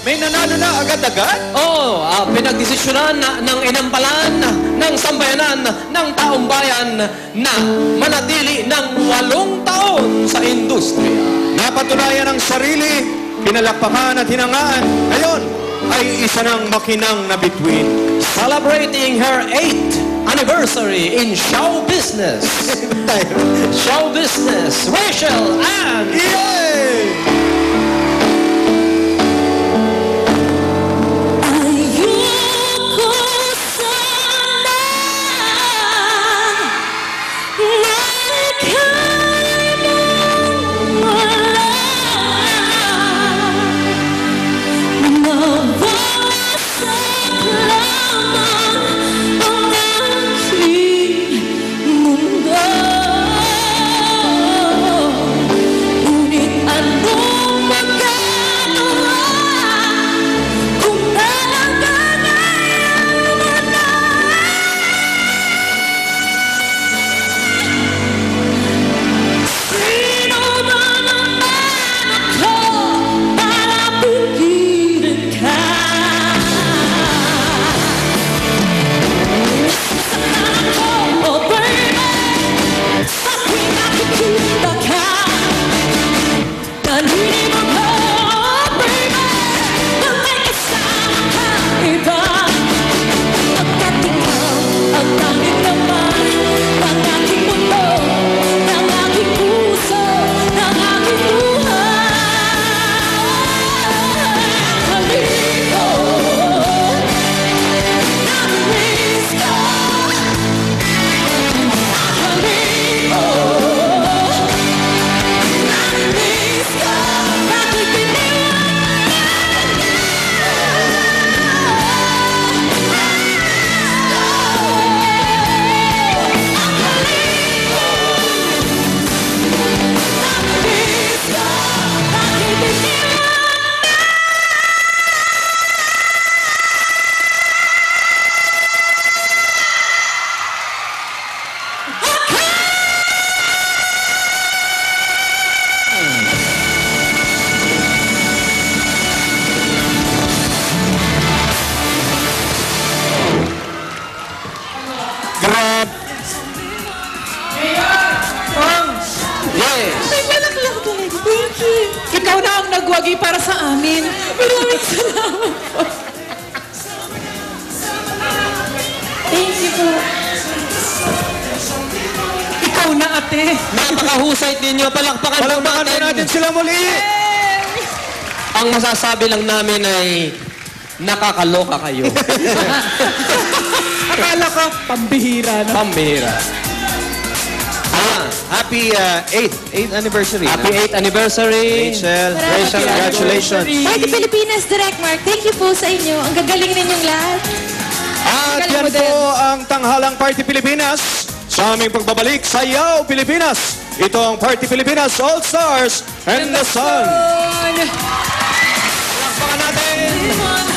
May nanalo na agad-agad? Oo, pinagdesisyonan ng inampalan ng sambayanan ng taong bayan na manatili ng 8 taon sa industriya. Napatunayan ang sarili, pinalakpakan at hinangaan. Ngayon ay isa ng makinang na bituin. Celebrating her 8th anniversary in show business. Show business, Rachelle Ann. Yay! Ikaw na ang nagwagi para sa amin. Maraming salamat po. Thank you po. Ikaw na, ate. Napakahusay ninyo. Palakpakan po natin sila muli. Ang masasabi lang namin ay nakakaloka kayo. Akala ka, pambihira na. Pambihira. Happy 8th anniversary. Happy 8th anniversary. Rachelle, congratulations. Party Pilipinas, Direct Mark. Thank you po sa inyo. Ang gagaling ninyong lahat. At yan po ang tanghalang Party Pilipinas sa aming pagbabalik sa Yaw Pilipinas. Ito ang Party Pilipinas All-Stars and the Sun. Palakpakan natin!